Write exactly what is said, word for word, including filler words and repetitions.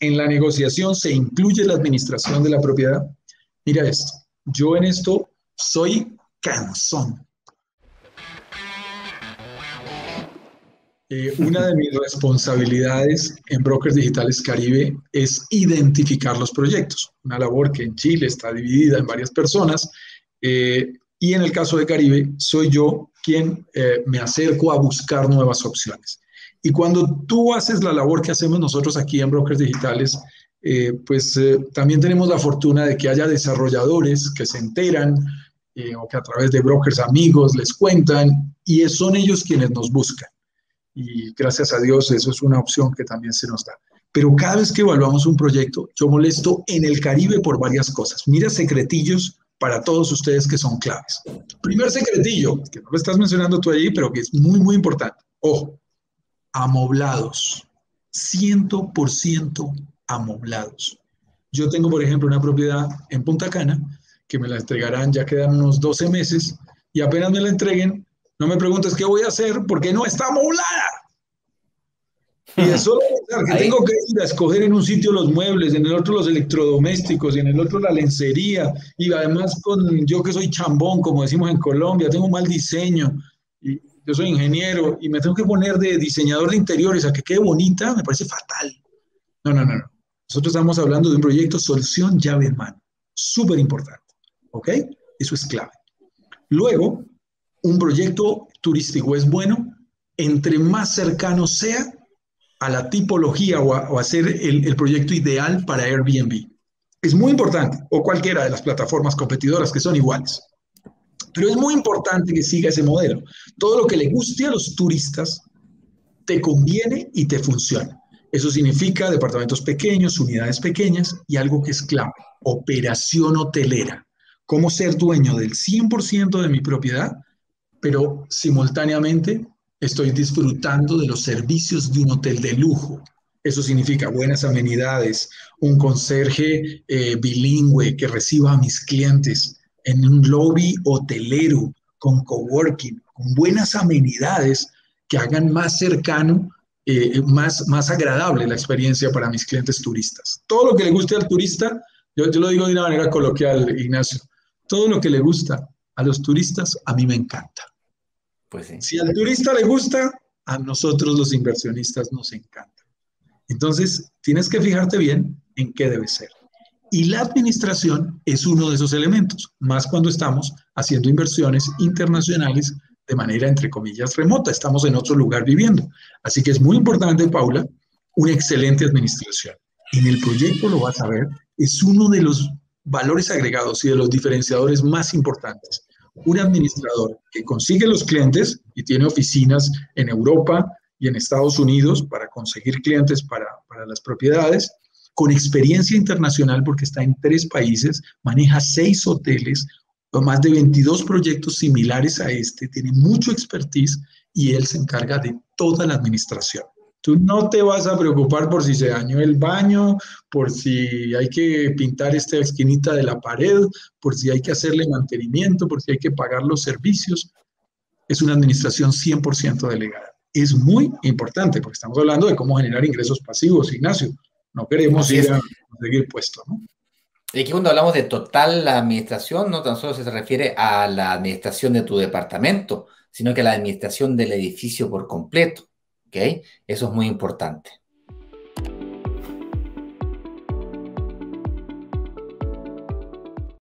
en la negociación se incluye la administración de la propiedad. Mira esto, yo en esto soy cansón. Eh, una de mis responsabilidades en Brokers Digitales Caribe es identificar los proyectos, una labor que en Chile está dividida en varias personas, eh, y en el caso de Caribe soy yo quien eh, me acerco a buscar nuevas opciones. Y cuando tú haces la labor que hacemos nosotros aquí en Brokers Digitales, eh, pues eh, también tenemos la fortuna de que haya desarrolladores que se enteran eh, o que a través de brokers amigos les cuentan, y son ellos quienes nos buscan. Y gracias a Dios eso es una opción que también se nos da. Pero cada vez que evaluamos un proyecto, yo molesto en el Caribe por varias cosas. Mira, secretillos para todos ustedes que son claves. Primer secretillo, que no lo estás mencionando tú allí, pero que es muy, muy importante. Ojo, amoblados. cien por ciento amoblados. Yo tengo, por ejemplo, una propiedad en Punta Cana que me la entregarán, ya quedan unos doce meses, y apenas me la entreguen, no me preguntes qué voy a hacer porque no está amoblada. Y de solo pensar que Ahí, tengo que ir a escoger en un sitio los muebles, en el otro los electrodomésticos y en el otro la lencería, y además con yo que soy chambón, como decimos en Colombia, tengo mal diseño, y yo soy ingeniero y me tengo que poner de diseñador de interiores a que quede bonita, me parece fatal. No, no, no, no. Nosotros estamos hablando de un proyecto solución llave en mano, súper importante, ¿ok? Eso es clave. Luego, un proyecto turístico es bueno entre más cercano sea a la tipología o a, o a ser el, el proyecto ideal para Airbnb. Es muy importante, o cualquiera de las plataformas competidoras que son iguales. Pero es muy importante que siga ese modelo. Todo lo que le guste a los turistas te conviene y te funciona. Eso significa departamentos pequeños, unidades pequeñas y algo que es clave, operación hotelera. Cómo ser dueño del cien por ciento de mi propiedad, pero simultáneamente estoy disfrutando de los servicios de un hotel de lujo. Eso significa buenas amenidades, un conserje eh, bilingüe que reciba a mis clientes en un lobby hotelero, con coworking, con buenas amenidades que hagan más cercano, eh, más, más agradable la experiencia para mis clientes turistas. Todo lo que le guste al turista, yo, yo lo digo de una manera coloquial, Ignacio, todo lo que le gusta a los turistas, a mí me encanta. pues sí. Si al turista le gusta, a nosotros los inversionistas nos encanta. Entonces, tienes que fijarte bien en qué debe ser. Y la administración es uno de esos elementos, más cuando estamos haciendo inversiones internacionales de manera, entre comillas, remota. Estamos en otro lugar viviendo. Así que es muy importante, Paula, una excelente administración. En el proyecto lo vas a ver, es uno de los valores agregados y de los diferenciadores más importantes. Un administrador que consigue los clientes y tiene oficinas en Europa y en Estados Unidos para conseguir clientes para, para las propiedades, con experiencia internacional porque está en tres países, maneja seis hoteles, más de veintidós proyectos similares a este, tiene mucho expertise y él se encarga de toda la administración. Tú no te vas a preocupar por si se dañó el baño, por si hay que pintar esta esquinita de la pared, por si hay que hacerle mantenimiento, por si hay que pagar los servicios. Es una administración cien por ciento delegada. Es muy importante porque estamos hablando de cómo generar ingresos pasivos, Ignacio. No queremos Así ir es. a conseguir puestos, ¿no? Y aquí cuando hablamos de total la administración, no tan solo se refiere a la administración de tu departamento, sino que a la administración del edificio por completo. ¿Ok? Eso es muy importante.